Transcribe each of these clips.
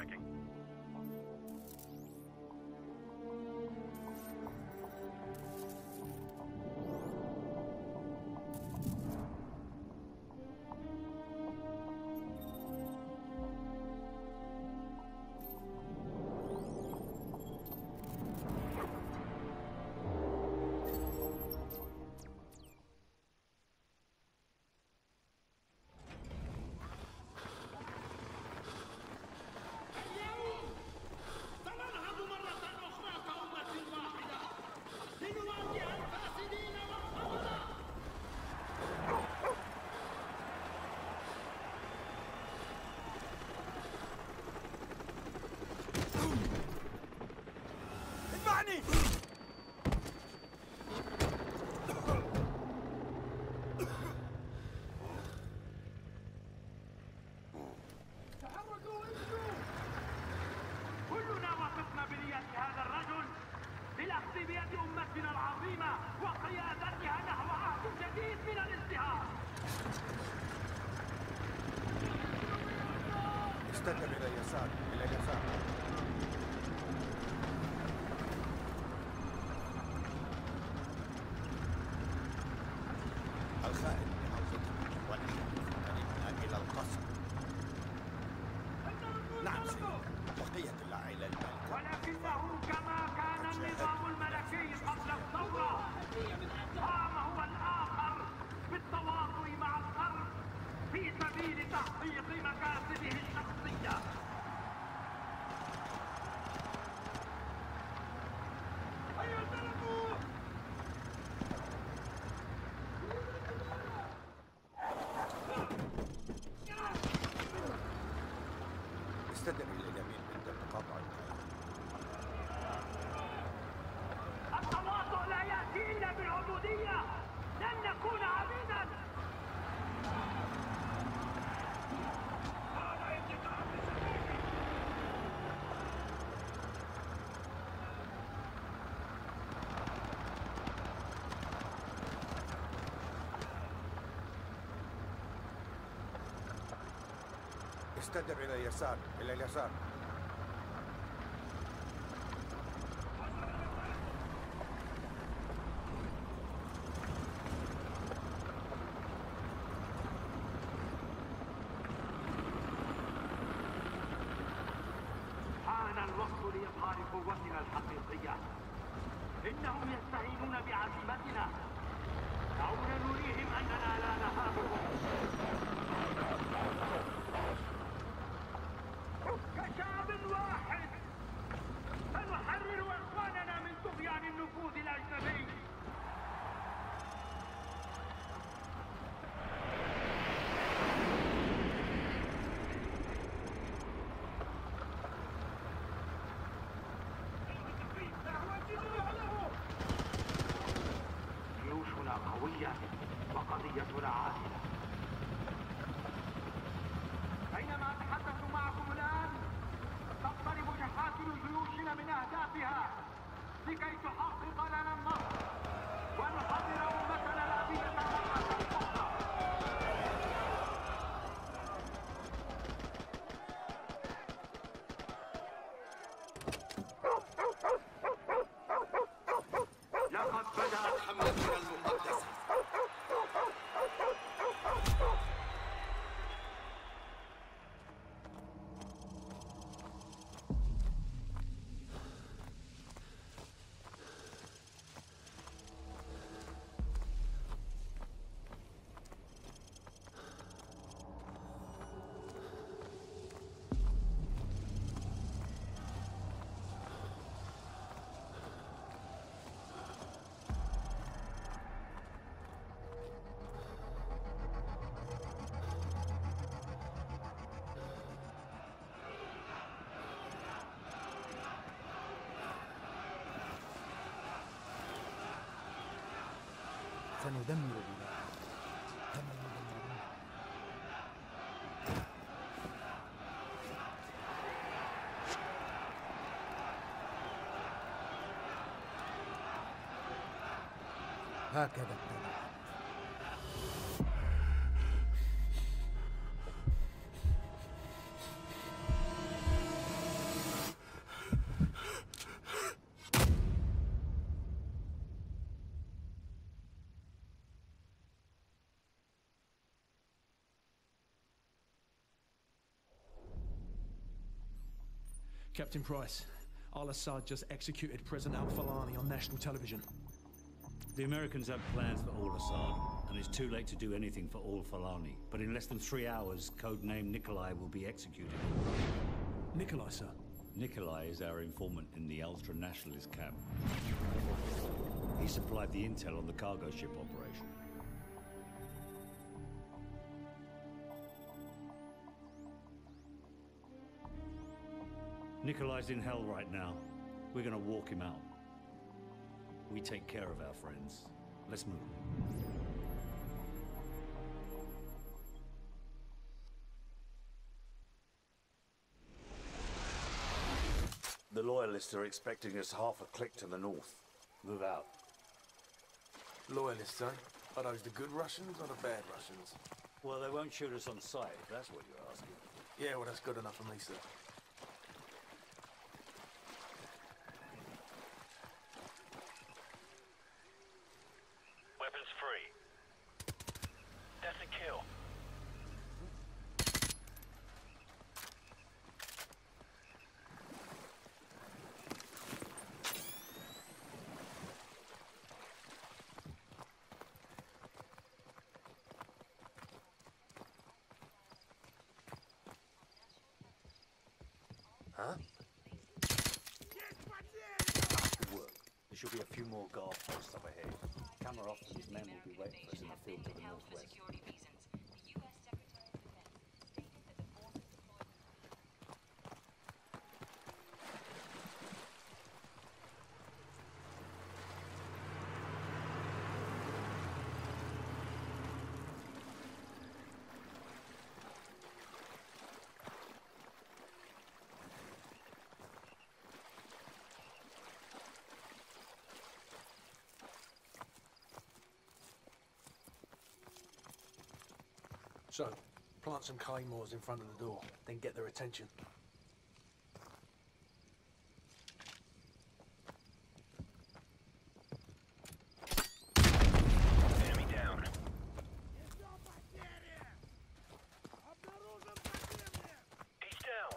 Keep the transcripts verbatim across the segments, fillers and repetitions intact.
tracking. استدر إلى اليسار، إلى اليسار. الخائن لحوزته والإخوة إلى القصر. نعم سيدي، بقية العائلة المالكة. ولكنه كما كان النظام الملكي قبل الثورة، قام هو الآخر بالتواطؤ مع الغرب في سبيل تحقيق مكاسبه الشخصية. استدر إلى اليمين عند تقاطع القائد. التواطؤ لا يأتي إلا بالعبودية، لن نكون عبيدا. استدر إلى اليسار، إلى اليسار. حان الوقت لإظهار قوتنا الحقيقية. إنهم يستهينون بعزيمتنا. دعونا نريهم أننا لا نهابهم. كشعب واحد سنحرر إخواننا من طغيان النفوذ الأجنبي. جيوشنا قوية وقضيتنا عادلة. بينما أتحدث معكم الآن تقترب جحافل جيوشنا من أهدافها لكي تحقق لنا النصر ونحضر أمتنا الأبية مرة أخرى. لقد بدأت حملتنا المقدسة. سندمر بلادنا كما يدمرون. هكذا ابتدأ. Captain Price, Al-Assad just executed President Al-Falani on national television. The Americans have plans for Al-Assad, and it's too late to do anything for Al-Falani. But in less than three hours, codename Nikolai will be executed. Nikolai, sir? Nikolai is our informant in the ultra-nationalist camp. He supplied the intel on the cargo ship operation. Nikolai's in hell right now. We're gonna walk him out. We take care of our friends. Let's move. The Loyalists are expecting us half a click to the north. Move out. Loyalists, eh? Are those the good Russians or the bad Russians? Well, they won't shoot us on sight, if that's what you're asking. Yeah, well, that's good enough for me, sir. Weapons free. That's a kill. Huh? Good work. There should be a few more guard posts up ahead. Kamarov and his men will be waiting for us in the field to the northwest. So, plant some claymores in front of the door, then get their attention. Enemy down. He's down.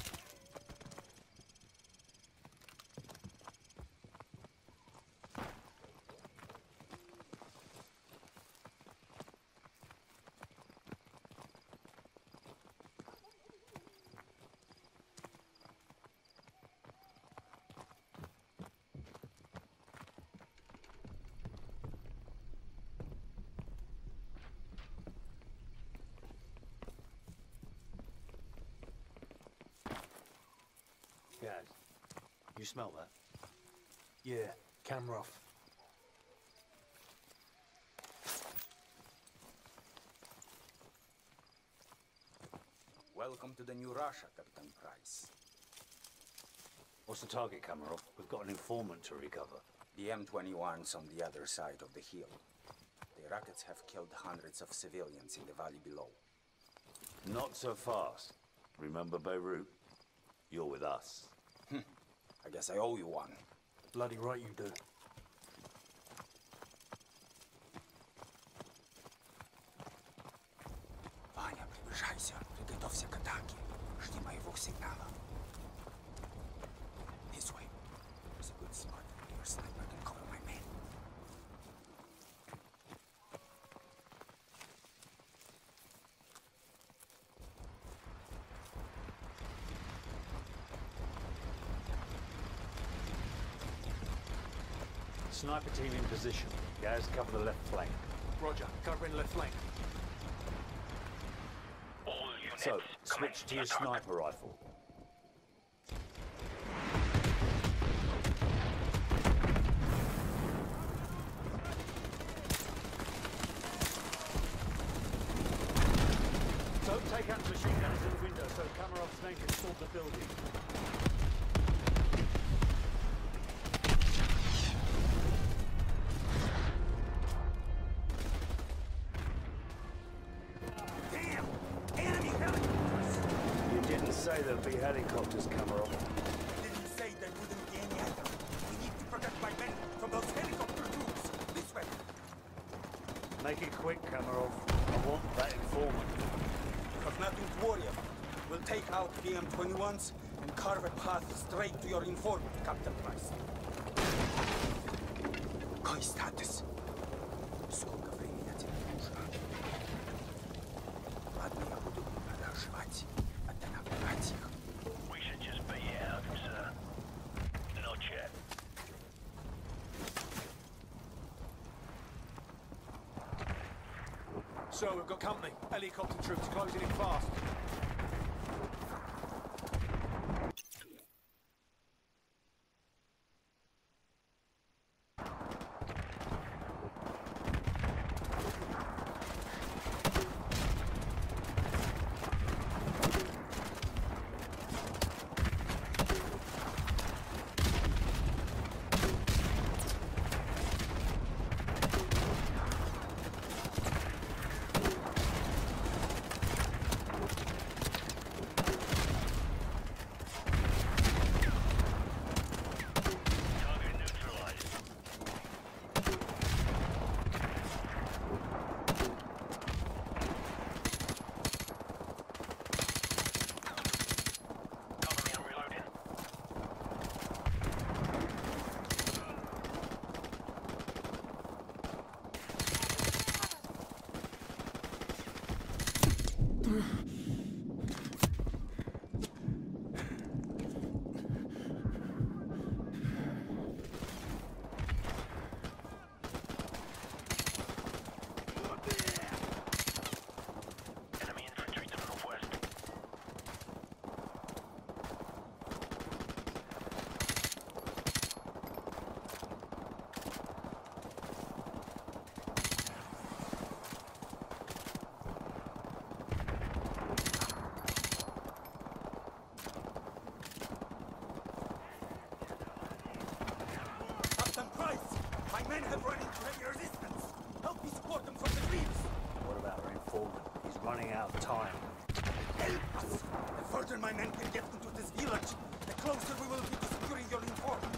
Guys, you smell that? Yeah, Kamarov. Welcome to the new Russia, Captain Price. What's the target, Kamarov? We've got an informant to recover. The M twenty-one's on the other side of the hill. The rockets have killed hundreds of civilians in the valley below. Not so fast. Remember Beirut? You're with us. Hm. I guess I owe you one. Bloody right you do. Ваня, приближайся. Приготовься к атаке. Жди моего сигнала. This way. There's a good spot where your sniper can cover my men. Sniper team in position. Guys, cover the left flank. Roger, covering left flank. All units. So, switch to your sniper rifle. Don't take out the machine gunners in the window so Kamarov's men can storm the building. Say there'll be helicopters, Kamarov. Didn't say there wouldn't be any either. We need to protect my men from those helicopter troops. This way. Make it quick, Kamarov. I want that informant. Have nothing to worry about. We'll take out the M twenty-ones and carve a path straight to your informant, Captain Price. Какой статус? Сколько времени тебе нужно? Ладно, я буду подождать, а ты набрать их. We should just be out, sir. Then I'll chat. So, we've got company. Helicopter troops closing in fast. Target neutralized. Cover me, I'm reloading. Enemy infantry to the northwest. Captain Price! My men have run into heavy resistance! Help me support them from the trees! What about our informant? He's running out of time. Help us! The further my men can get into this village, the closer we will be to securing your informant.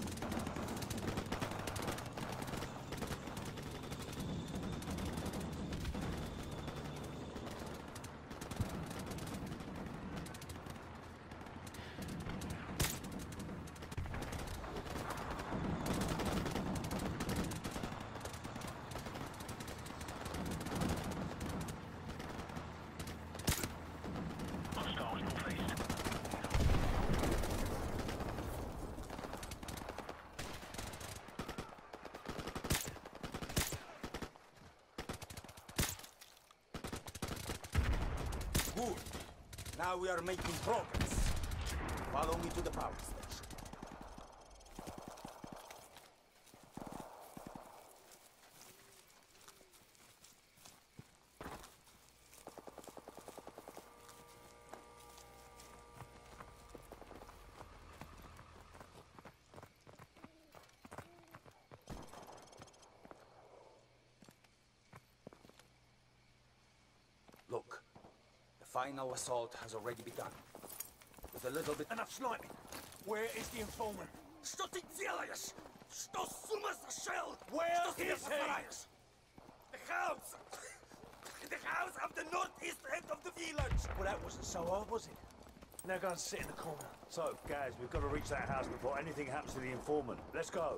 Hostiles northeast. Good. Now we are making progress. Follow me to the power station. Look, the final assault has already begun. With a little bit... Enough sniping. Where is the informant? Что ты делаешь? Что с ума сошел? Where Что себе is he? позволяешь? The house! The house of the northeast end of the village! Well, that wasn't so hard, was it? Now go and sit in the corner. So, Gaz, we've got to reach that house before anything happens to the informant. Let's go.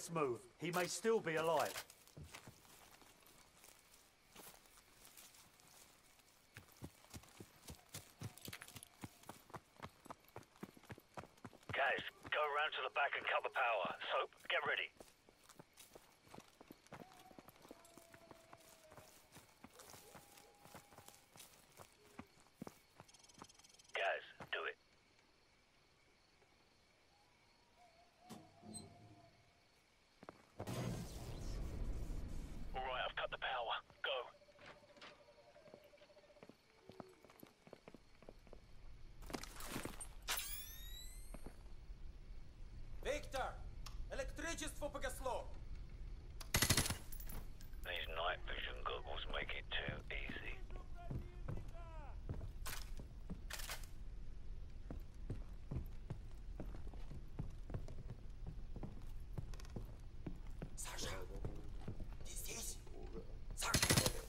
Let's move. He may still be alive. Guys, go around to the back and cut the power. Soap, get ready. Guys, do it. All right, I've cut the power. Go. Victor! Электричество погасло! These night vision goggles make it too easy. Саша! Ты здесь? Саша!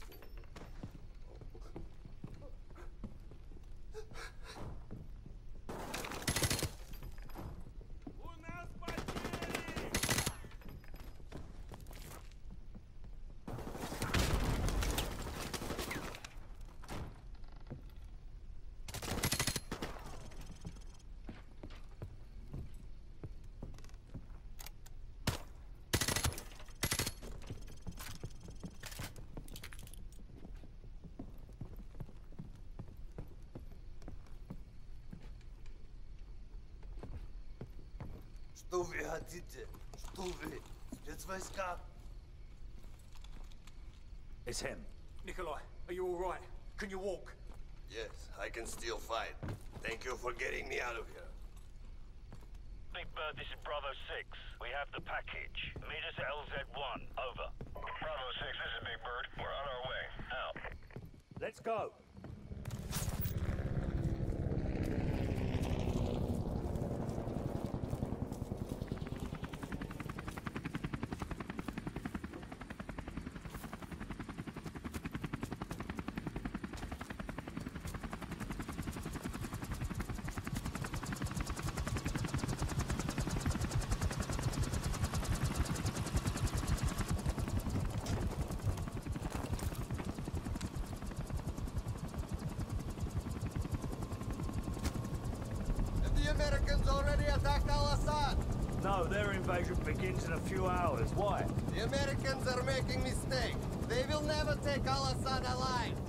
Что вы хотите? Что вы? Спецвойска? It's him. Nikolai, are you all right? Can you walk? Yes, I can still fight. Thank you for getting me out of here. Big Bird, this is Bravo six. We have the package. Meet us at L Z one. Over. Bravo six, this is Big Bird. We're on our way. Out. Let's go. The Americans already attacked Al-Assad. No, their invasion begins in a few hours. Why? The Americans are making mistake. They will never take Al-Assad alive.